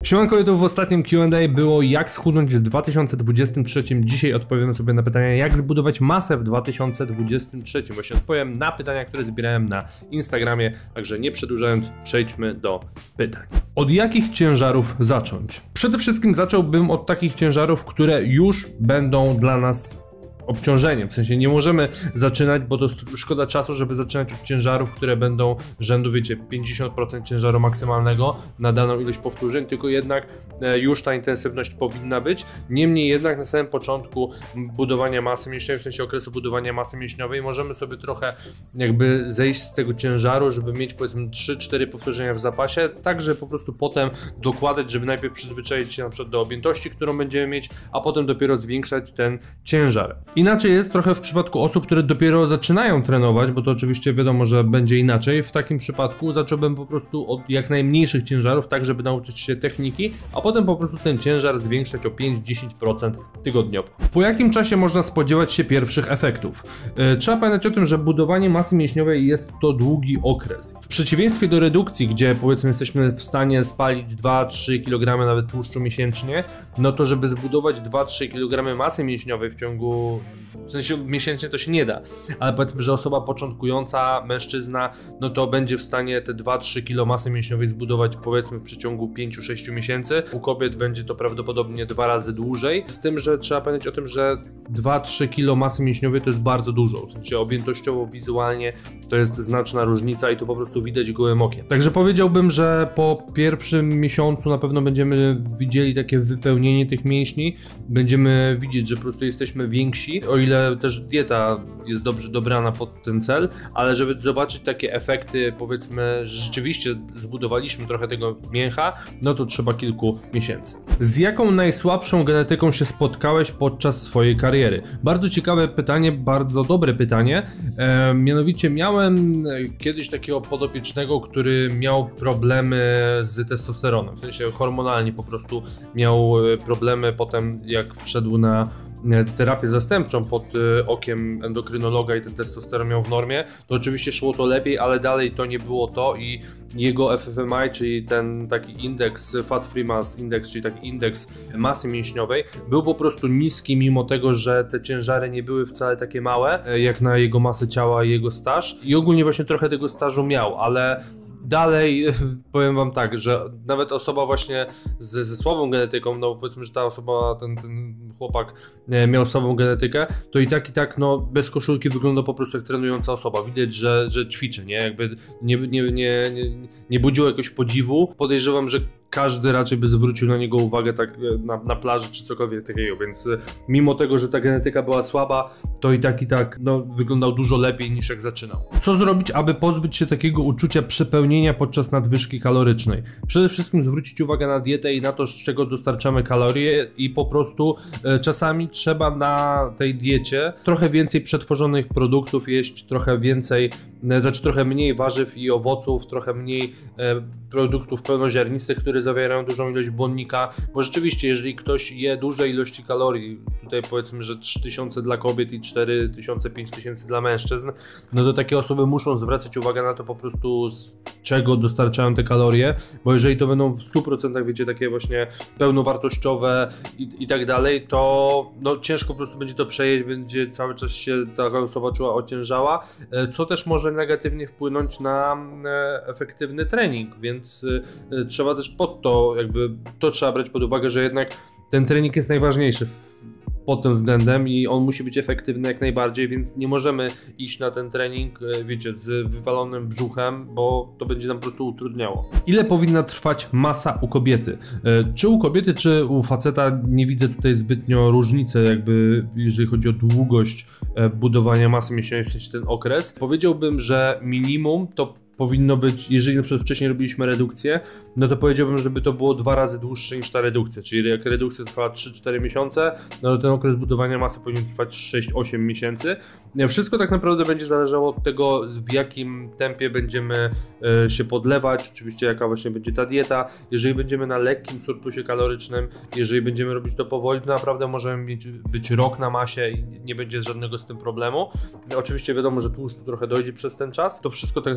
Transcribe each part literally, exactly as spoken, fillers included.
Siemanko, to w ostatnim Q and A było jak schudnąć w dwa tysiące dwudziestym trzecim. Dzisiaj odpowiemy sobie na pytania, jak zbudować masę w dwa tysiące dwudziestym trzecim. Właśnie odpowiem na pytania, które zbierałem na Instagramie, także nie przedłużając, przejdźmy do pytań. Od jakich ciężarów zacząć? Przede wszystkim zacząłbym od takich ciężarów, które już będą dla nas obciążeniem, w sensie nie możemy zaczynać, bo to szkoda czasu, żeby zaczynać od ciężarów, które będą rzędu, wiecie, pięćdziesiąt procent ciężaru maksymalnego na daną ilość powtórzeń, tylko jednak e, już ta intensywność powinna być. Niemniej jednak na samym początku budowania masy mięśniowej, w sensie okresu budowania masy mięśniowej, możemy sobie trochę jakby zejść z tego ciężaru, żeby mieć powiedzmy trzy cztery powtórzenia w zapasie, tak żeby po prostu potem dokładać, żeby najpierw przyzwyczaić się na przykład do objętości, którą będziemy mieć, a potem dopiero zwiększać ten ciężar. Inaczej jest trochę w przypadku osób, które dopiero zaczynają trenować, bo to oczywiście wiadomo, że będzie inaczej. W takim przypadku zacząłbym po prostu od jak najmniejszych ciężarów, tak żeby nauczyć się techniki, a potem po prostu ten ciężar zwiększać o pięć do dziesięciu procent tygodniowo. Po jakim czasie można spodziewać się pierwszych efektów? Yy, trzeba pamiętać o tym, że budowanie masy mięśniowej jest to długi okres. W przeciwieństwie do redukcji, gdzie powiedzmy jesteśmy w stanie spalić dwa do trzech kilogramów nawet tłuszczu miesięcznie, no to żeby zbudować dwa do trzech kilogramów masy mięśniowej w ciągu w sensie miesięcznie to się nie da, ale powiedzmy, że osoba początkująca, mężczyzna, no to będzie w stanie te dwa do trzech kilogramów masy mięśniowej zbudować powiedzmy w przeciągu pięciu do sześciu miesięcy. U kobiet będzie to prawdopodobnie dwa razy dłużej, z tym, że trzeba pamiętać o tym, że dwa do trzech kilogramów masy mięśniowej to jest bardzo dużo, w sensie objętościowo, wizualnie to jest znaczna różnica i to po prostu widać gołym okiem. Także powiedziałbym, że po pierwszym miesiącu na pewno będziemy widzieli takie wypełnienie tych mięśni, będziemy widzieć, że po prostu jesteśmy więksi, o ile też dieta jest dobrze dobrana pod ten cel, ale żeby zobaczyć takie efekty, powiedzmy, że rzeczywiście zbudowaliśmy trochę tego mięcha, no to trzeba kilku miesięcy. Z jaką najsłabszą genetyką się spotkałeś podczas swojej kariery? Bardzo ciekawe pytanie, bardzo dobre pytanie. E, mianowicie miałem kiedyś takiego podopiecznego, który miał problemy z testosteronem, w sensie hormonalnie po prostu miał problemy potem, jak wszedł na terapię zastępczą pod okiem endokrynologa i ten testosteron miał w normie, to oczywiście szło to lepiej, ale dalej to nie było to i jego F F M I, czyli ten taki indeks Fat Free Mass Index, czyli taki indeks masy mięśniowej, był po prostu niski, mimo tego, że te ciężary nie były wcale takie małe, jak na jego masę ciała i jego staż, i ogólnie właśnie trochę tego stażu miał, ale dalej powiem wam tak, że nawet osoba właśnie z, ze słabą genetyką, no powiedzmy, że ta osoba, ten, ten chłopak miał słabą genetykę, to i tak i tak no bez koszulki wygląda po prostu jak trenująca osoba. Widać, że, że ćwiczy, nie? Jakby nie, nie, nie, nie, nie budziło jakiegoś podziwu. Podejrzewam, że każdy raczej by zwrócił na niego uwagę tak na, na plaży czy cokolwiek takiego, więc mimo tego, że ta genetyka była słaba, to i tak i tak no, wyglądał dużo lepiej niż jak zaczynał. Co zrobić, aby pozbyć się takiego uczucia przepełnienia podczas nadwyżki kalorycznej? Przede wszystkim zwrócić uwagę na dietę i na to, z czego dostarczamy kalorie, i po prostu e, czasami trzeba na tej diecie trochę więcej przetworzonych produktów jeść, trochę więcej, e, znaczy trochę mniej warzyw i owoców, trochę mniej e, produktów pełnoziarnistych, które zawierają dużą ilość błonnika, bo rzeczywiście jeżeli ktoś je duże ilości kalorii, tutaj powiedzmy, że trzy tysiące dla kobiet i cztery tysiące, pięć tysięcy dla mężczyzn, no to takie osoby muszą zwracać uwagę na to po prostu, z czego dostarczają te kalorie, bo jeżeli to będą w stu procentach, wiecie, takie właśnie pełnowartościowe i, i tak dalej, to no ciężko po prostu będzie to przejeść, będzie cały czas się taka osoba czuła ociężała, co też może negatywnie wpłynąć na efektywny trening, więc trzeba też pod to, jakby to trzeba brać pod uwagę, że jednak ten trening jest najważniejszy w, pod tym względem i on musi być efektywny jak najbardziej, więc nie możemy iść na ten trening, wiecie, z wywalonym brzuchem, bo to będzie nam po prostu utrudniało. Ile powinna trwać masa u kobiety? Czy u kobiety, czy u faceta? Nie widzę tutaj zbytnio różnicy, jakby jeżeli chodzi o długość budowania masy mięśniowej, w sensie ten okres. Powiedziałbym, że minimum to powinno być, jeżeli na przykład wcześniej robiliśmy redukcję, no to powiedziałbym, żeby to było dwa razy dłuższe niż ta redukcja, czyli jak redukcja trwała trzy cztery miesiące, no to ten okres budowania masy powinien trwać sześć osiem miesięcy. Wszystko tak naprawdę będzie zależało od tego, w jakim tempie będziemy e, się podlewać, oczywiście jaka właśnie będzie ta dieta. Jeżeli będziemy na lekkim surplusie kalorycznym, jeżeli będziemy robić to powoli, to naprawdę możemy mieć, być rok na masie i nie będzie żadnego z tym problemu. Oczywiście wiadomo, że tłuszczu trochę dojdzie przez ten czas, to wszystko tak naprawdę zależy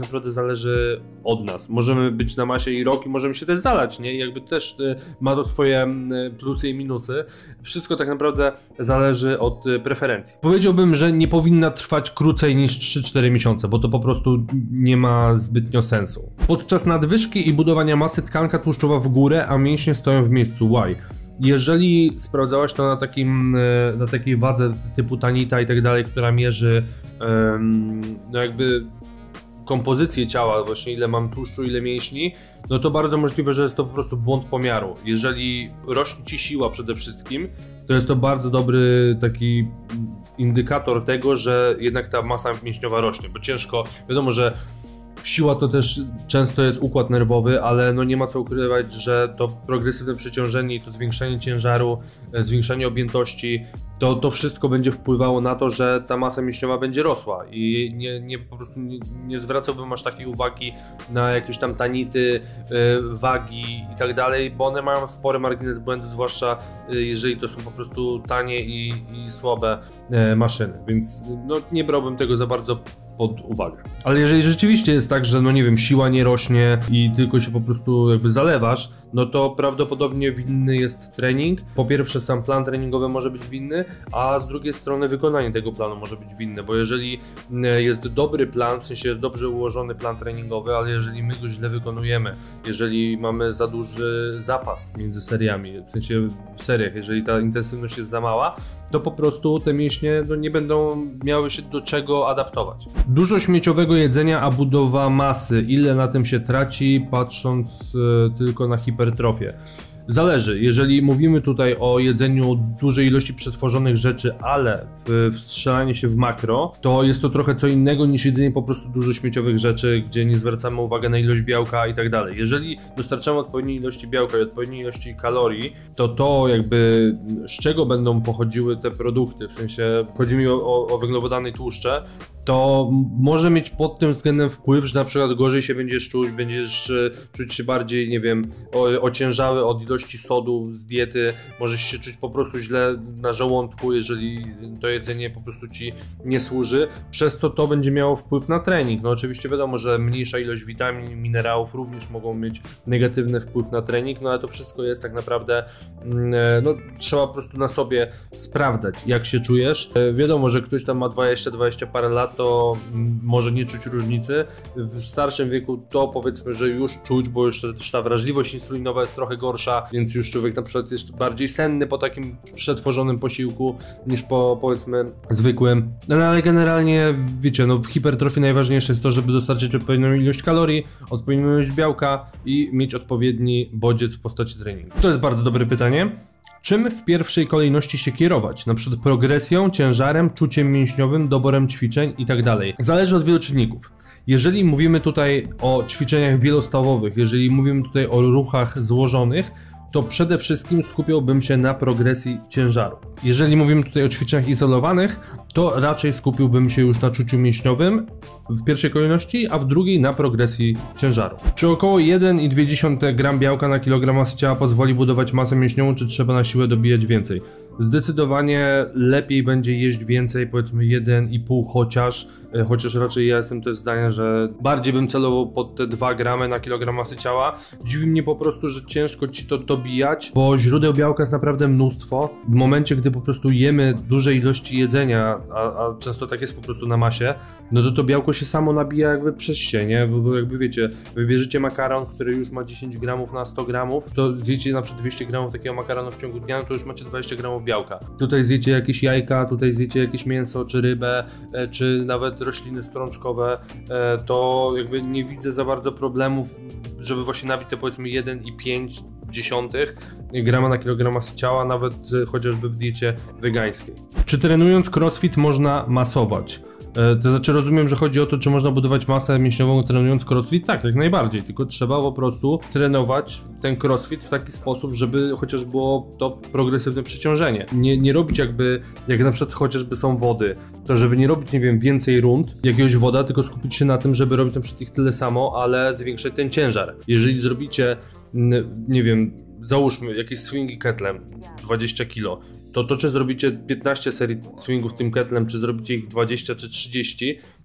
zależy od nas. Możemy być na masie i rok i możemy się też zalać, nie? I jakby też y, ma to swoje y, plusy i minusy. Wszystko tak naprawdę zależy od y, preferencji. Powiedziałbym, że nie powinna trwać krócej niż trzy cztery miesiące, bo to po prostu nie ma zbytnio sensu. Podczas nadwyżki i budowania masy tkanka tłuszczowa w górę, a mięśnie stoją w miejscu. Why? Jeżeli sprawdzałaś to na, takim, na takiej wadze typu Tanita i tak dalej, która mierzy um, no jakby kompozycję ciała, właśnie ile mam tłuszczu, ile mięśni, no to bardzo możliwe, że jest to po prostu błąd pomiaru. Jeżeli rośnie ci siła przede wszystkim, to jest to bardzo dobry taki indykator tego, że jednak ta masa mięśniowa rośnie, bo ciężko, wiadomo, że siła to też często jest układ nerwowy, ale no nie ma co ukrywać, że to progresywne przeciążenie i to zwiększanie ciężaru, zwiększanie objętości, to, to wszystko będzie wpływało na to, że ta masa mięśniowa będzie rosła i nie, nie po prostu nie, nie zwracałbym aż takiej uwagi na jakieś tam tanity, yy, wagi i tak dalej, bo one mają spory margines błędu, zwłaszcza yy, jeżeli to są po prostu tanie i, i słabe yy, maszyny, więc no, nie brałbym tego za bardzo pod uwagę. Ale jeżeli rzeczywiście jest tak, że no nie wiem, siła nie rośnie i tylko się po prostu jakby zalewasz, no to prawdopodobnie winny jest trening. Po pierwsze sam plan treningowy może być winny, a z drugiej strony wykonanie tego planu może być winne, bo jeżeli jest dobry plan, w sensie jest dobrze ułożony plan treningowy, ale jeżeli my go źle wykonujemy, jeżeli mamy za duży zapas między seriami, w sensie w seriach, jeżeli ta intensywność jest za mała, to po prostu te mięśnie no, nie będą miały się do czego adaptować. Dużo śmieciowego jedzenia, a budowa masy. Ile na tym się traci, patrząc y, tylko na hipertrofię? Zależy, jeżeli mówimy tutaj o jedzeniu dużej ilości przetworzonych rzeczy, ale w, w strzelanie się w makro, to jest to trochę co innego niż jedzenie po prostu dużo śmieciowych rzeczy, gdzie nie zwracamy uwagi na ilość białka i tak dalej. Jeżeli dostarczamy odpowiedniej ilości białka i odpowiedniej ilości kalorii, to to jakby z czego będą pochodziły te produkty, w sensie chodzi mi o, o, o węglowodany i tłuszcze, to może mieć pod tym względem wpływ, że na przykład gorzej się będziesz czuć, będziesz czuć się bardziej, nie wiem, ociężały od ilości sodu z diety, możesz się czuć po prostu źle na żołądku, jeżeli to jedzenie po prostu ci nie służy, przez co to będzie miało wpływ na trening. No oczywiście wiadomo, że mniejsza ilość witamin, minerałów również mogą mieć negatywny wpływ na trening, no ale to wszystko jest tak naprawdę, no trzeba po prostu na sobie sprawdzać, jak się czujesz. Wiadomo, że ktoś tam ma dwadzieścia, dwadzieścia parę lat, to może nie czuć różnicy. W starszym wieku to powiedzmy, że już czuć, bo już też ta wrażliwość insulinowa jest trochę gorsza, więc już człowiek na przykład jest bardziej senny po takim przetworzonym posiłku niż po powiedzmy zwykłym. No ale generalnie wiecie, no w hipertrofii najważniejsze jest to, żeby dostarczyć odpowiednią ilość kalorii, odpowiednią ilość białka i mieć odpowiedni bodziec w postaci treningu. To jest bardzo dobre pytanie. Czym w pierwszej kolejności się kierować? Na przykład progresją, ciężarem, czuciem mięśniowym, doborem ćwiczeń i tak dalej. Zależy od wielu czynników. Jeżeli mówimy tutaj o ćwiczeniach wielostawowych, jeżeli mówimy tutaj o ruchach złożonych, to przede wszystkim skupiałbym się na progresji ciężaru. Jeżeli mówimy tutaj o ćwiczeniach izolowanych, to raczej skupiłbym się już na czuciu mięśniowym w pierwszej kolejności, a w drugiej na progresji ciężaru. Czy około jeden przecinek dwa grama białka na kilogram masy ciała pozwoli budować masę mięśniową, czy trzeba na siłę dobijać więcej? Zdecydowanie lepiej będzie jeść więcej, powiedzmy jeden i pół chociaż, chociaż raczej ja jestem też zdania, że bardziej bym celował pod te dwa gramy na kilogram masy ciała. Dziwi mnie po prostu, że ciężko ci to dobijać, bo źródeł białka jest naprawdę mnóstwo. W momencie, gdy po prostu jemy duże ilości jedzenia, a, a często tak jest po prostu na masie, no to to białko się samo nabija jakby przez się, nie? Bo, bo jakby wiecie, wybierzecie makaron, który już ma dziesięć gramów na sto gramów, to zjecie na przykład dwieście gramów takiego makaronu w ciągu dnia, to już macie dwadzieścia gramów białka. Tutaj zjecie jakieś jajka, tutaj zjecie jakieś mięso, czy rybę, czy nawet rośliny strączkowe, to jakby nie widzę za bardzo problemów, żeby właśnie nabić te powiedzmy jeden przecinek pięć grama na kilogram masy ciała, nawet chociażby w diecie wegańskiej. Czy trenując crossfit można masować? To znaczy rozumiem, że chodzi o to, czy można budować masę mięśniową trenując crossfit? Tak, jak najbardziej, tylko trzeba po prostu trenować ten crossfit w taki sposób, żeby chociaż było to progresywne przeciążenie. Nie, nie robić jakby, jak na przykład chociażby są wody, to żeby nie robić, nie wiem, więcej rund jakiegoś woda, tylko skupić się na tym, żeby robić na przykład ich tyle samo, ale zwiększyć ten ciężar. Jeżeli zrobicie, nie wiem, załóżmy jakieś swingi ketlem dwadzieścia kilo, to to czy zrobicie piętnaście serii swingów tym ketlem, czy zrobicie ich dwadzieścia czy trzydzieści,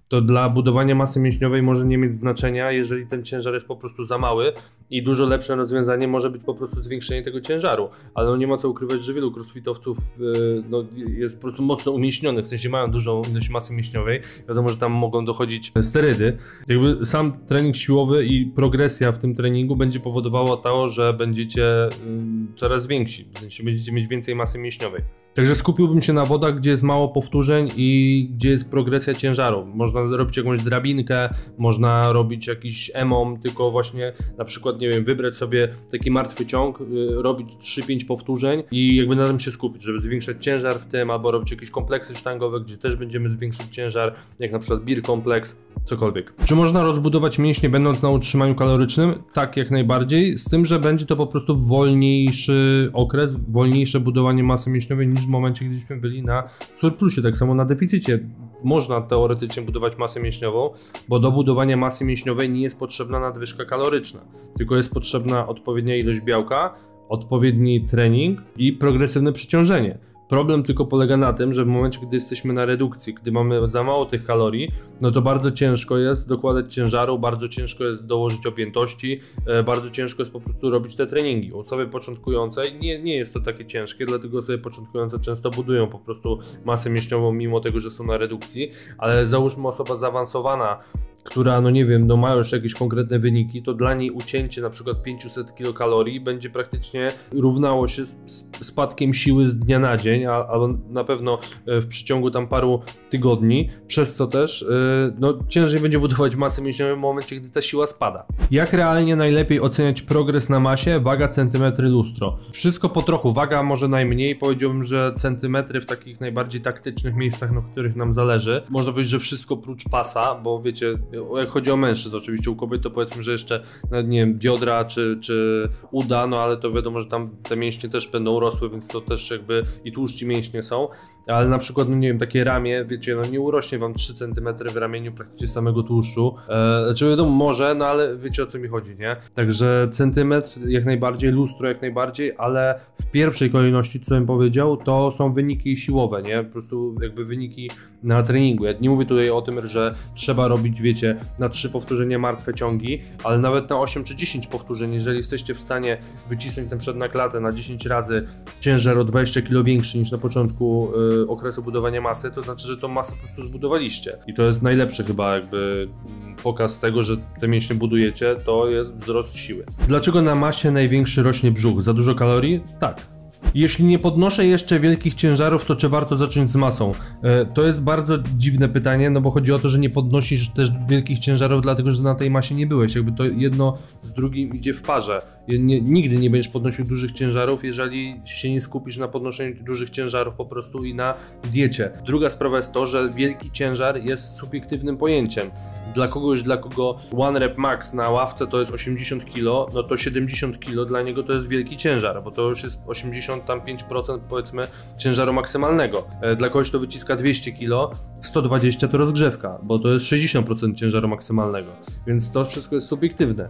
to dla budowania masy mięśniowej może nie mieć znaczenia, jeżeli ten ciężar jest po prostu za mały i dużo lepsze rozwiązanie może być po prostu zwiększenie tego ciężaru, ale no nie ma co ukrywać, że wielu crossfitowców yy, no, jest po prostu mocno umieśnionych, w sensie mają dużą ilość masy mięśniowej, wiadomo, że tam mogą dochodzić sterydy. Jakby sam trening siłowy i progresja w tym treningu będzie powodowała to, że będziecie yy, coraz więksi, w sensie będziecie mieć więcej masy mięśniowej. Także skupiłbym się na wodach, gdzie jest mało powtórzeń i gdzie jest progresja ciężaru. Można robić jakąś drabinkę, można robić jakiś emom, tylko właśnie na przykład, nie wiem, wybrać sobie taki martwy ciąg, yy, robić trzy pięć powtórzeń i jakby na tym się skupić, żeby zwiększać ciężar w tym, albo robić jakieś kompleksy sztangowe, gdzie też będziemy zwiększać ciężar, jak na przykład beer kompleks, cokolwiek. Czy można rozbudować mięśnie będąc na utrzymaniu kalorycznym? Tak, jak najbardziej, z tym, że będzie to po prostu wolniejszy okres, wolniejsze budowanie masy mięśniowej niż w momencie, gdyśmy byli na surplusie, tak samo na deficycie. Można teoretycznie budować masę mięśniową, bo do budowania masy mięśniowej nie jest potrzebna nadwyżka kaloryczna, tylko jest potrzebna odpowiednia ilość białka, odpowiedni trening i progresywne przeciążenie. Problem tylko polega na tym, że w momencie, gdy jesteśmy na redukcji, gdy mamy za mało tych kalorii, no to bardzo ciężko jest dokładać ciężaru, bardzo ciężko jest dołożyć objętości, e, bardzo ciężko jest po prostu robić te treningi. U osoby początkującej nie, nie jest to takie ciężkie, dlatego osoby początkujące często budują po prostu masę mięśniową mimo tego, że są na redukcji, ale załóżmy osoba zaawansowana, która, no nie wiem, no ma już jakieś konkretne wyniki, to dla niej ucięcie na przykład pięćset kilokalorii będzie praktycznie równało się z, z spadkiem siły z dnia na dzień, albo na pewno w przeciągu tam paru tygodni, przez co też no, ciężej będzie budować masę mięśniową w momencie, gdy ta siła spada. Jak realnie najlepiej oceniać progres na masie? Waga, centymetry, lustro. Wszystko po trochu, waga może najmniej, powiedziałbym, że centymetry w takich najbardziej taktycznych miejscach, na których nam zależy. Można powiedzieć, że wszystko prócz pasa, bo wiecie, jak chodzi o mężczyzn, oczywiście u kobiet to powiedzmy, że jeszcze, nie wiem, biodra czy, czy uda, no ale to wiadomo, że tam te mięśnie też będą rosły, więc to też jakby i tłuszcz mięśnie są, ale na przykład, no nie wiem, takie ramię, wiecie, no nie urośnie wam trzy centymetry w ramieniu praktycznie samego tłuszczu, eee, znaczy wiadomo, może, no ale wiecie, o co mi chodzi, nie? Także centymetr jak najbardziej, lustro jak najbardziej, ale w pierwszej kolejności, co bym powiedział, to są wyniki siłowe, nie? Po prostu jakby wyniki na treningu. Ja nie mówię tutaj o tym, że trzeba robić, wiecie, na trzy powtórzenia martwe ciągi, ale nawet na osiem czy dziesięć powtórzeń, jeżeli jesteście w stanie wycisnąć ten przed na klatę na dziesięć razy ciężar o dwadzieścia kilo większy niż na początku y, okresu budowania masy, to znaczy, że tą masę po prostu zbudowaliście. I to jest najlepszy chyba jakby pokaz tego, że te mięśnie budujecie, to jest wzrost siły. Dlaczego na masie największy rośnie brzuch? Za dużo kalorii? Tak. Jeśli nie podnoszę jeszcze wielkich ciężarów, to czy warto zacząć z masą? E, to jest bardzo dziwne pytanie, no bo chodzi o to, że nie podnosisz też wielkich ciężarów, dlatego że na tej masie nie byłeś. Jakby to jedno z drugim idzie w parze. Nie, nigdy nie będziesz podnosił dużych ciężarów, jeżeli się nie skupisz na podnoszeniu dużych ciężarów po prostu i na diecie. Druga sprawa jest to, że wielki ciężar jest subiektywnym pojęciem. Dla kogoś, dla kogo one rep max na ławce to jest osiemdziesiąt kilo, no to siedemdziesiąt kilo dla niego to jest wielki ciężar, bo to już jest osiemdziesiąt pięć procent powiedzmy ciężaru maksymalnego. Dla kogoś to wyciska dwieście kilo, sto dwadzieścia to rozgrzewka, bo to jest sześćdziesiąt procent ciężaru maksymalnego, więc to wszystko jest subiektywne.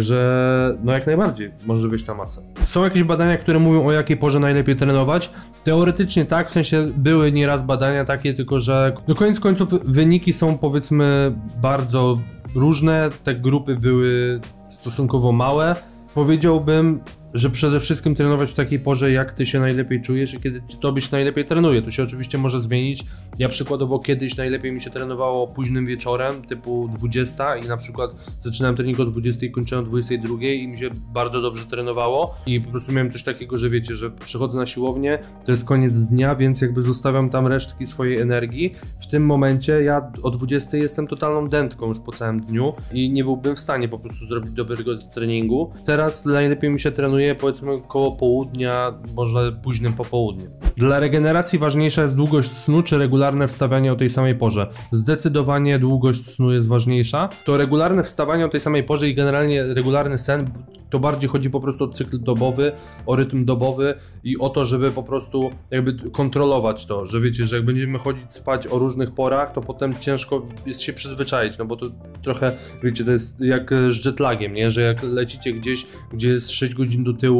Także no jak najbardziej może wyjść ta masa. Są jakieś badania, które mówią, o jakiej porze najlepiej trenować? Teoretycznie tak, w sensie były nieraz badania takie, tylko że do koniec końców wyniki są powiedzmy bardzo różne, te grupy były stosunkowo małe. Powiedziałbym, że przede wszystkim trenować w takiej porze, jak ty się najlepiej czujesz i kiedy tobie się najlepiej trenuje. To się oczywiście może zmienić. Ja przykładowo kiedyś najlepiej mi się trenowało późnym wieczorem, typu dwudziesta i na przykład zaczynałem trening o dwudziestej i kończyłem o dwudziestej drugiej i mi się bardzo dobrze trenowało i po prostu miałem coś takiego, że wiecie, że przychodzę na siłownię, to jest koniec dnia, więc jakby zostawiam tam resztki swojej energii. W tym momencie ja o dwudziestej jestem totalną dętką już po całym dniu i nie byłbym w stanie po prostu zrobić dobrego treningu. Teraz najlepiej mi się trenuje powiedzmy koło południa, może późnym popołudniem. Dla regeneracji ważniejsza jest długość snu czy regularne wstawianie o tej samej porze? Zdecydowanie długość snu jest ważniejsza. To regularne wstawanie o tej samej porze i generalnie regularny sen, to bardziej chodzi po prostu o cykl dobowy, o rytm dobowy i o to, żeby po prostu jakby kontrolować to, że wiecie, że jak będziemy chodzić spać o różnych porach, to potem ciężko jest się przyzwyczaić, no bo to trochę, wiecie, to jest jak z jetlagiem, nie, że jak lecicie gdzieś, gdzie jest sześć godzin do tyłu,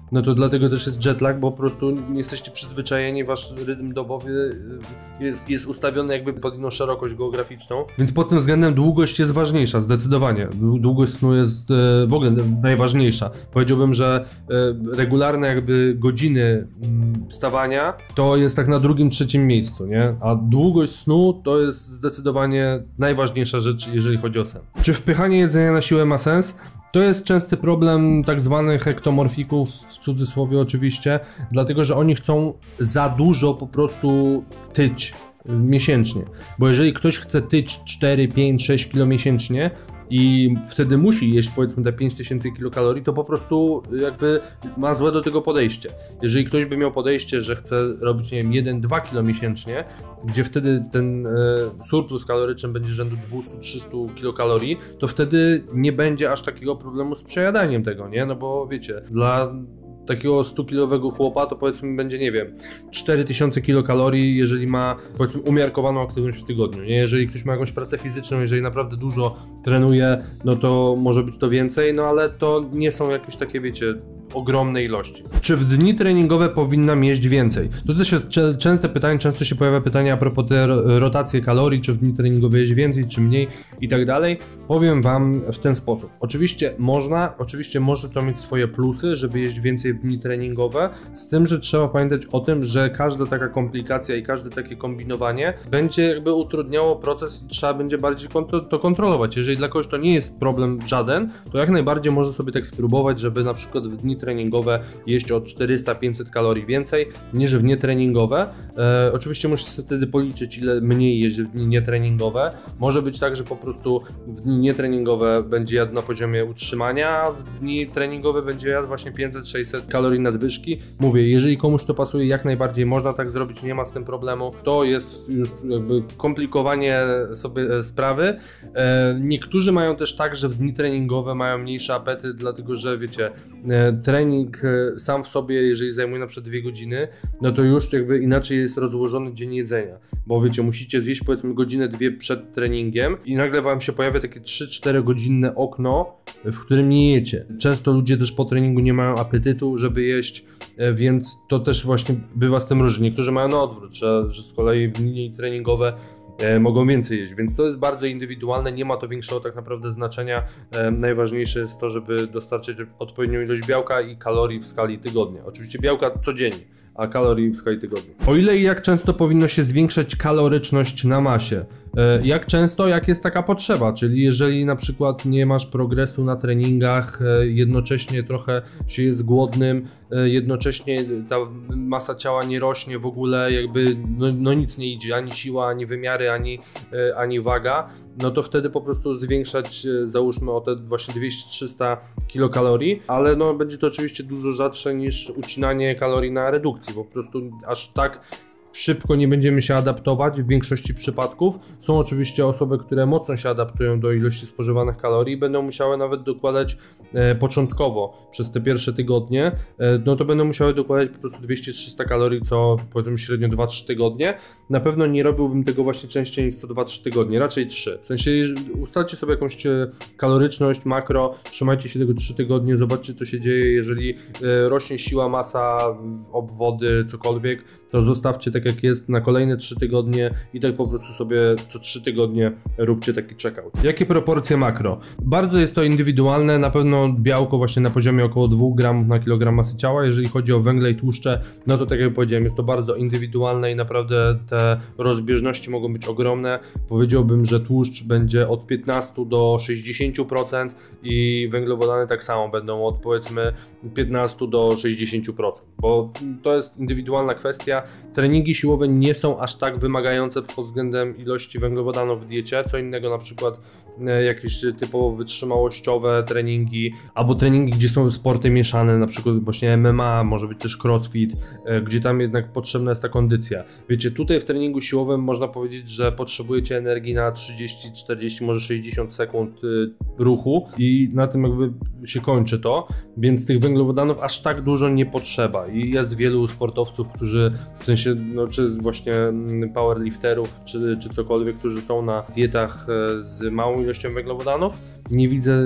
no to dlatego też jest jetlag, bo po prostu nie jesteście przyzwyczajeni, wasz rytm dobowy jest, jest ustawiony jakby pod inną szerokość geograficzną, więc pod tym względem długość jest ważniejsza, zdecydowanie. Długość snu jest w ogóle najważniejsza. Powiedziałbym, że regularne jakby godziny wstawania to jest tak na drugim, trzecim miejscu, nie? A długość snu to jest zdecydowanie najważniejsza rzecz, jeżeli chodzi o sen. Czy wpychanie jedzenia na siłę ma sens? To jest częsty problem tak zwanych ektomorfików, w cudzysłowie oczywiście, dlatego że oni chcą za dużo po prostu tyć miesięcznie. Bo jeżeli ktoś chce tyć cztery, pięć, sześć kilo miesięcznie i wtedy musi jeść powiedzmy te pięć tysięcy kilokalorii, to po prostu jakby ma złe do tego podejście. Jeżeli ktoś by miał podejście, że chce robić, nie wiem, jeden do dwóch kilo miesięcznie, gdzie wtedy ten e, surplus kaloryczny będzie rzędu dwieście do trzystu kilokalorii, to wtedy nie będzie aż takiego problemu z przejadaniem tego, nie? No bo wiecie, dla takiego stu-kilowego chłopa to powiedzmy będzie, nie wiem, cztery tysiące kilokalorii, jeżeli ma powiedzmy umiarkowaną aktywność w tygodniu, nie? Jeżeli ktoś ma jakąś pracę fizyczną, jeżeli naprawdę dużo trenuje, no to może być to więcej, no ale to nie są jakieś takie, wiecie, ogromne ilości. Czy w dni treningowe powinnam jeść więcej? To też jest częste pytanie, często się pojawia pytanie a propos tej rotacji kalorii, czy w dni treningowe jeść więcej, czy mniej i tak dalej. Powiem wam w ten sposób. Oczywiście można, oczywiście może to mieć swoje plusy, żeby jeść więcej w dni treningowe, z tym, że trzeba pamiętać o tym, że każda taka komplikacja i każde takie kombinowanie będzie jakby utrudniało proces i trzeba będzie bardziej to kontrolować. Jeżeli dla kogoś to nie jest problem żaden, to jak najbardziej może sobie tak spróbować, żeby na przykład w dni treningowe jeść o czterysta do pięciuset kalorii więcej niż w nietreningowe. E, oczywiście musisz sobie wtedy policzyć, ile mniej jeść w dni nietreningowe. Może być tak, że po prostu w dni nietreningowe będzie jadł na poziomie utrzymania, a w dni treningowe będzie jadł właśnie pięćset do sześćset kalorii nadwyżki. Mówię, jeżeli komuś to pasuje, jak najbardziej można tak zrobić, nie ma z tym problemu. To jest już jakby komplikowanie sobie sprawy. E, niektórzy mają też tak, że w dni treningowe mają mniejszy apetyt, dlatego że wiecie, e, trening sam w sobie, jeżeli zajmuje na przykład dwie godziny, no to już jakby inaczej jest rozłożony dzień jedzenia, bo wiecie, musicie zjeść powiedzmy godzinę, dwie przed treningiem i nagle wam się pojawia takie trzy cztery godzinne okno, w którym nie jecie. Często ludzie też po treningu nie mają apetytu, żeby jeść, więc to też właśnie bywa z tym różnie. Niektórzy mają na odwrót, że, że z kolei w dni treningowe E, mogą więcej jeść, więc to jest bardzo indywidualne, nie ma to większego tak naprawdę znaczenia. E, najważniejsze jest to, żeby dostarczyć odpowiednią ilość białka i kalorii w skali tygodnia. Oczywiście białka codziennie, a kalorii w skali tygodnia. O ile i jak często powinno się zwiększać kaloryczność na masie? E, jak często, jak jest taka potrzeba, czyli jeżeli na przykład nie masz progresu na treningach, e, jednocześnie trochę się jest głodnym, e, jednocześnie ta masa ciała nie rośnie w ogóle, jakby no, no nic nie idzie, ani siła, ani wymiary, Ani, ani waga, no to wtedy po prostu zwiększać, załóżmy o te właśnie dwieście do trzystu kilokalorii, ale no będzie to oczywiście dużo rzadsze niż ucinanie kalorii na redukcji, bo po prostu aż tak szybko nie będziemy się adaptować w większości przypadków. Są oczywiście osoby, które mocno się adaptują do ilości spożywanych kalorii i będą musiały nawet dokładać e, początkowo przez te pierwsze tygodnie, e, no to będą musiały dokładać po prostu dwieście do trzystu kalorii co powiedzmy średnio dwa trzy tygodnie. Na pewno nie robiłbym tego właśnie częściej niż co dwa trzy tygodnie, raczej trzy. W sensie ustalcie sobie jakąś kaloryczność, makro, trzymajcie się tego trzy tygodnie, zobaczcie co się dzieje, jeżeli e, rośnie siła, masa, obwody, cokolwiek, to zostawcie tak jak jest na kolejne trzy tygodnie i tak po prostu sobie co trzy tygodnie róbcie taki checkout. Jakie proporcje makro? Bardzo jest to indywidualne, na pewno białko właśnie na poziomie około dwóch gramów na kilogram masy ciała. Jeżeli chodzi o węgle i tłuszcze, no to tak jak powiedziałem, jest to bardzo indywidualne i naprawdę te rozbieżności mogą być ogromne. Powiedziałbym, że tłuszcz będzie od piętnastu do sześćdziesięciu procent i węglowodany tak samo będą od powiedzmy piętnastu do sześćdziesięciu procent, bo to jest indywidualna kwestia. Treningi siłowe nie są aż tak wymagające pod względem ilości węglowodanów w diecie, co innego na przykład e, jakieś typowo wytrzymałościowe treningi, albo treningi, gdzie są sporty mieszane, na przykład właśnie M M A, może być też crossfit, e, gdzie tam jednak potrzebna jest ta kondycja. Wiecie, tutaj w treningu siłowym można powiedzieć, że potrzebujecie energii na trzydzieści, czterdzieści, może sześćdziesiąt sekund y, ruchu i na tym jakby się kończy to, więc tych węglowodanów aż tak dużo nie potrzeba i jest wielu sportowców, którzy w sensie, no, czy właśnie powerlifterów, czy, czy cokolwiek, którzy są na dietach z małą ilością węglowodanów. Nie widzę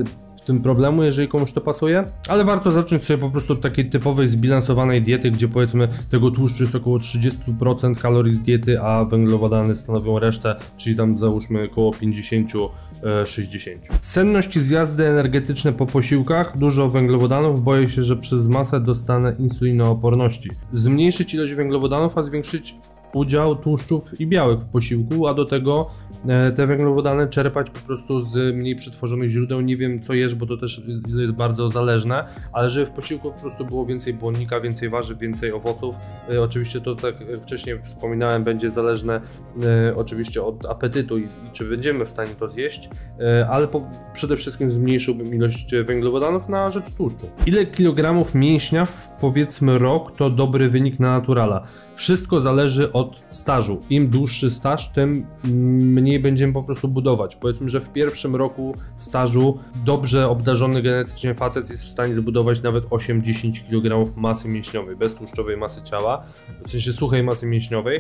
w tym problemu, jeżeli komuś to pasuje, ale warto zacząć sobie po prostu od takiej typowej, zbilansowanej diety, gdzie powiedzmy tego tłuszczu jest około trzydzieści procent kalorii z diety, a węglowodany stanowią resztę, czyli tam załóżmy około pięćdziesiąt do sześćdziesięciu. Senność i zjazdy energetyczne po posiłkach, dużo węglowodanów, boję się, że przez masę dostanę insulinooporności. Zmniejszyć ilość węglowodanów, a zwiększyć udział tłuszczów i białek w posiłku, a do tego e, te węglowodany czerpać po prostu z mniej przetworzonych źródeł. Nie wiem co jesz, bo to też jest bardzo zależne, ale żeby w posiłku po prostu było więcej błonnika, więcej warzyw, więcej owoców. E, oczywiście to, tak jak wcześniej wspominałem, będzie zależne e, oczywiście od apetytu i, i czy będziemy w stanie to zjeść, e, ale po, przede wszystkim zmniejszyłbym ilość węglowodanów na rzecz tłuszczu. Ile kilogramów mięśnia w powiedzmy rok to dobry wynik na naturala? Wszystko zależy od od stażu. Im dłuższy staż, tym mniej będziemy po prostu budować. Powiedzmy, że w pierwszym roku stażu dobrze obdarzony genetycznie facet jest w stanie zbudować nawet osiem do dziesięciu kilogramów masy mięśniowej, bez tłuszczowej masy ciała, w sensie suchej masy mięśniowej.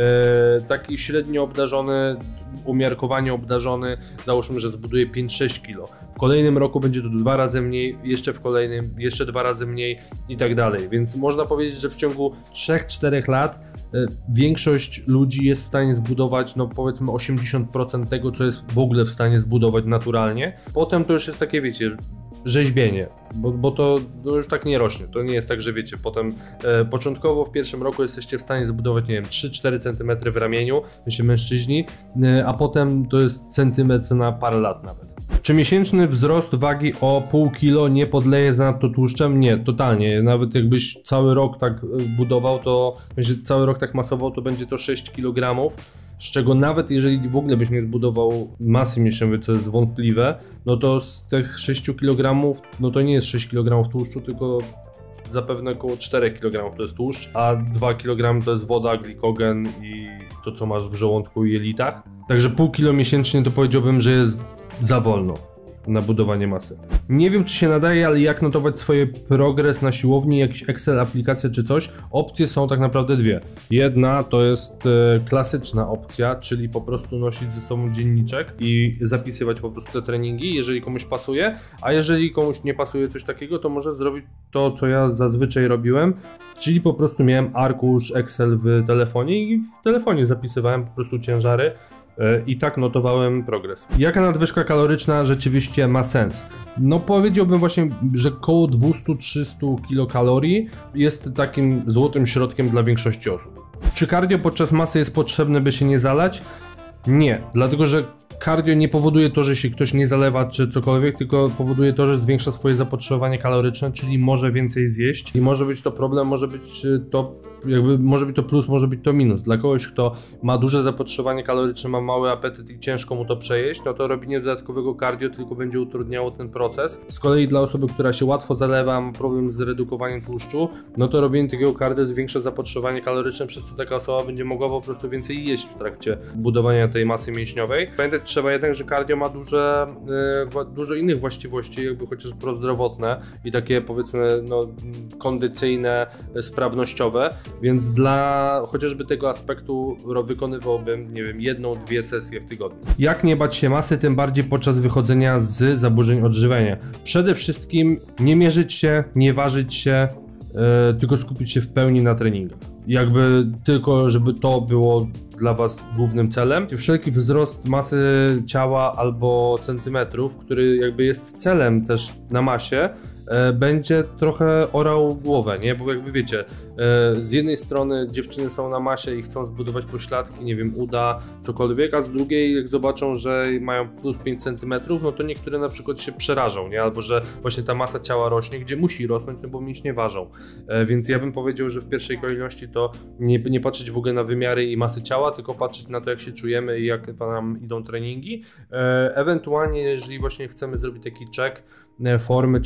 E, taki średnio obdarzony, umiarkowanie obdarzony, załóżmy, że zbuduje pięć do sześciu kilogramów. W kolejnym roku będzie to dwa razy mniej, jeszcze w kolejnym, jeszcze dwa razy mniej i tak dalej. Więc można powiedzieć, że w ciągu trzech do czterech lat większość ludzi jest w stanie zbudować, no powiedzmy osiemdziesiąt procent tego, co jest w ogóle w stanie zbudować naturalnie. Potem to już jest takie, wiecie, rzeźbienie, bo, bo to, to już tak nie rośnie. To nie jest tak, że wiecie, potem e, początkowo w pierwszym roku jesteście w stanie zbudować, nie wiem, trzy do czterech centymetrów w ramieniu, myślę mężczyźni, e, a potem to jest centymetr na parę lat nawet. Czy miesięczny wzrost wagi o pół kilo nie podleje zanadto tłuszczem? Nie, totalnie. Nawet jakbyś cały rok tak budował, to cały rok tak masował, to będzie to sześć kilogramów, z czego nawet jeżeli w ogóle byś nie zbudował masy mięśniowej, co jest wątpliwe, no to z tych sześciu kilogramów, no to nie jest sześć kilogramów tłuszczu, tylko zapewne około czterech kilogramów to jest tłuszcz, a dwa kilogramy to jest woda, glikogen i to, co masz w żołądku i jelitach. Także pół kilo miesięcznie to powiedziałbym, że jest za wolno na budowanie masy. Nie wiem, czy się nadaje, ale jak notować swoje progres na siłowni, jakiś Excel, aplikacja czy coś? Opcje są tak naprawdę dwie. Jedna to jest e, klasyczna opcja, czyli po prostu nosić ze sobą dzienniczek i zapisywać po prostu te treningi, jeżeli komuś pasuje, a jeżeli komuś nie pasuje coś takiego, to może zrobić to, co ja zazwyczaj robiłem, czyli po prostu miałem arkusz Excel w telefonie i w telefonie zapisywałem po prostu ciężary i tak notowałem progres. Jaka nadwyżka kaloryczna rzeczywiście ma sens? No powiedziałbym właśnie, że około dwieście do trzystu kilokalorii jest takim złotym środkiem dla większości osób. Czy cardio podczas masy jest potrzebne, by się nie zalać? Nie, dlatego że cardio nie powoduje to, że się ktoś nie zalewa czy cokolwiek, tylko powoduje to, że zwiększa swoje zapotrzebowanie kaloryczne, czyli może więcej zjeść i może być to problem, może być to jakby, może być to plus, może być to minus. Dla kogoś, kto ma duże zapotrzebowanie kaloryczne, ma mały apetyt i ciężko mu to przejeść, no to robienie dodatkowego cardio tylko będzie utrudniało ten proces. Z kolei dla osoby, która się łatwo zalewa, ma problem z redukowaniem tłuszczu, no to robienie takiego cardio zwiększa zapotrzebowanie kaloryczne, przez co taka osoba będzie mogła po prostu więcej jeść w trakcie budowania tej masy mięśniowej. Pamiętać trzeba jednak, że cardio ma duże, yy, dużo innych właściwości, jakby chociaż prozdrowotne i takie powiedzmy no, kondycyjne, sprawnościowe, więc dla chociażby tego aspektu wykonywałbym, nie wiem, jedną, dwie sesje w tygodniu. Jak nie bać się masy, tym bardziej podczas wychodzenia z zaburzeń odżywiania? Przede wszystkim nie mierzyć się, nie ważyć się, yy, tylko skupić się w pełni na treningach. Jakby tylko, żeby to było dla was głównym celem. Wszelki wzrost masy ciała albo centymetrów, który jakby jest celem też na masie, e, będzie trochę orał głowę, nie? Bo jakby wiecie, e, z jednej strony dziewczyny są na masie i chcą zbudować pośladki, nie wiem, uda, cokolwiek, a z drugiej jak zobaczą, że mają plus pięć centymetrów, no to niektóre na przykład się przerażą, nie? Albo że właśnie ta masa ciała rośnie, gdzie musi rosnąć, no bo mięśnie ważą. E, więc ja bym powiedział, że w pierwszej kolejności to nie, nie patrzeć w ogóle na wymiary i masy ciała, tylko patrzeć na to, jak się czujemy i jak nam idą treningi. E, ewentualnie, jeżeli właśnie chcemy zrobić taki check formy czy cokolwiek,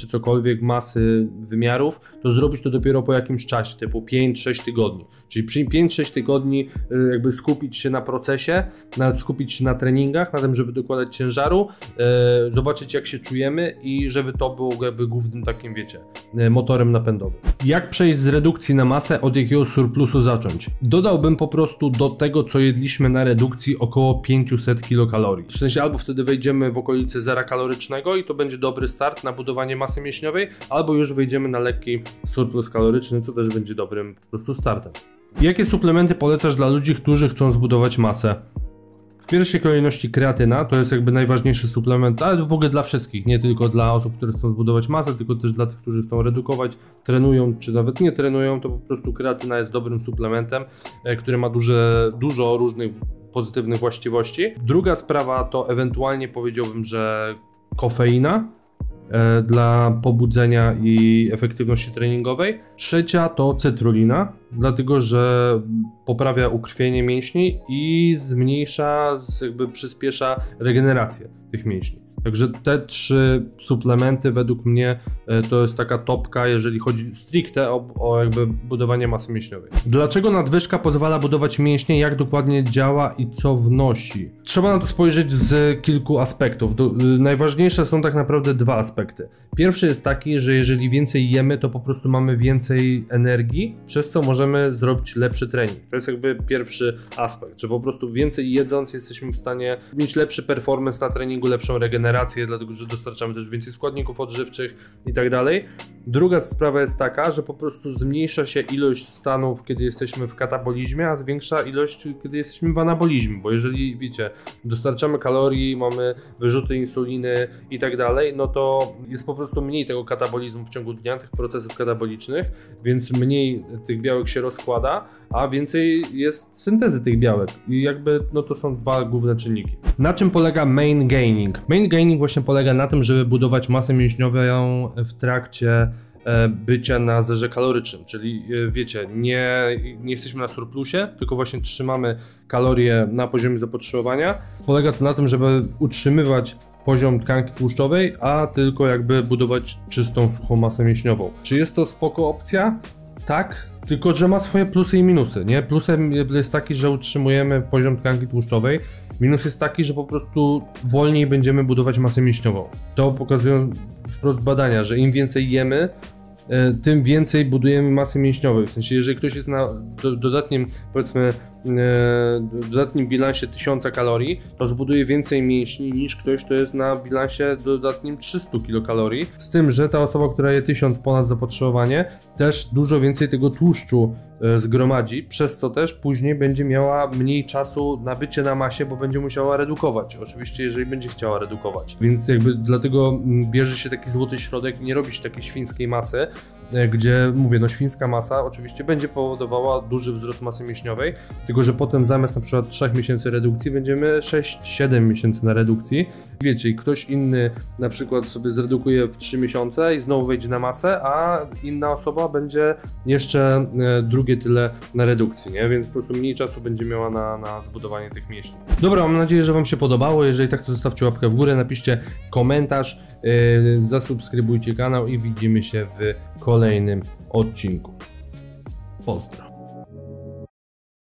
jakiejkolwiek masy wymiarów, to zrobić to dopiero po jakimś czasie, typu pięć sześć tygodni. Czyli przy pięć sześć tygodni jakby skupić się na procesie, na, skupić się na treningach, na tym, żeby dokładać ciężaru, e, zobaczyć jak się czujemy i żeby to było jakby głównym takim, wiecie, motorem napędowym. Jak przejść z redukcji na masę, od jakiego surplusu zacząć? Dodałbym po prostu do tego, co jedliśmy na redukcji, około pięćset kilokalorii. W sensie albo wtedy wejdziemy w okolice zera kalorycznego i to będzie dobry start na budowanie masy mięśniowej, albo już wejdziemy na lekki surplus kaloryczny, co też będzie dobrym po prostu startem. Jakie suplementy polecasz dla ludzi, którzy chcą zbudować masę? W pierwszej kolejności kreatyna, to jest jakby najważniejszy suplement, ale w ogóle dla wszystkich, nie tylko dla osób, które chcą zbudować masę, tylko też dla tych, którzy chcą redukować, trenują, czy nawet nie trenują, to po prostu kreatyna jest dobrym suplementem, który ma duże, dużo różnych pozytywnych właściwości. Druga sprawa to ewentualnie powiedziałbym, że kofeina e, dla pobudzenia i efektywności treningowej. Trzecia to cytrulina, dlatego że poprawia ukrwienie mięśni i zmniejsza, jakby przyspiesza regenerację tych mięśni. Także te trzy suplementy według mnie to jest taka topka, jeżeli chodzi stricte o, o jakby budowanie masy mięśniowej. Dlaczego nadwyżka pozwala budować mięśnie, jak dokładnie działa i co wnosi? Trzeba na to spojrzeć z kilku aspektów. Do, najważniejsze są tak naprawdę dwa aspekty. Pierwszy jest taki, że jeżeli więcej jemy, to po prostu mamy więcej energii, przez co możemy zrobić lepszy trening. To jest jakby pierwszy aspekt, że po prostu więcej jedząc jesteśmy w stanie mieć lepszy performance na treningu, lepszą regenerację, dlatego że dostarczamy też więcej składników odżywczych i tak dalej. Druga sprawa jest taka, że po prostu zmniejsza się ilość stanów, kiedy jesteśmy w katabolizmie, a zwiększa ilość, kiedy jesteśmy w anabolizmie, bo jeżeli, wiecie, dostarczamy kalorii, mamy wyrzuty insuliny i tak dalej, no to jest po prostu mniej tego katabolizmu w ciągu dnia, tych procesów katabolicznych, więc mniej tych białek się rozkłada, a więcej jest syntezy tych białek i jakby no to są dwa główne czynniki. Na czym polega main gaining? Main gaining właśnie polega na tym, żeby budować masę mięśniową w trakcie bycia na zerze kalorycznym, czyli wiecie, nie, nie jesteśmy na surplusie, tylko właśnie trzymamy kalorie na poziomie zapotrzebowania. Polega to na tym, żeby utrzymywać poziom tkanki tłuszczowej, a tylko jakby budować czystą, suchą masę mięśniową. Czy jest to spoko opcja? Tak, tylko że ma swoje plusy i minusy, nie? Plusem jest taki, że utrzymujemy poziom tkanki tłuszczowej, minus jest taki, że po prostu wolniej będziemy budować masę mięśniową. To pokazują wprost badania, że im więcej jemy, tym więcej budujemy masy mięśniowej. W sensie, jeżeli ktoś jest na do, dodatnim, powiedzmy, e, dodatnim bilansie tysiąc kalorii, to zbuduje więcej mięśni niż ktoś, kto jest na bilansie dodatnim trzysta kilokalorii. Z tym, że ta osoba, która je tysiąc ponad zapotrzebowanie, też dużo więcej tego tłuszczu e, zgromadzi, przez co też później będzie miała mniej czasu na bycie na masie, bo będzie musiała redukować. Oczywiście, jeżeli będzie chciała redukować. Więc jakby dlatego bierze się taki złoty środek, nie robi się takiej świńskiej masy, e, gdzie mówię, no świńska masa oczywiście będzie powodowała duży wzrost masy mięśniowej, tylko że potem zamiast na przykład trzech miesięcy redukcji będziemy sześć siedem miesięcy na redukcji. Wiecie, i ktoś inny na przykład sobie zredukuje w trzy miesiące i znowu wejdzie na masę, a inna osoba będzie jeszcze e, drugie tyle na redukcji, nie? Więc po prostu mniej czasu będzie miała na, na zbudowanie tych mięśni. Dobra, mam nadzieję, że wam się podobało. Jeżeli tak, to zostawcie łapkę w górę, napiszcie komentarz, e, zasubskrybujcie kanał i widzimy się w kolejnym odcinku. Pozdro.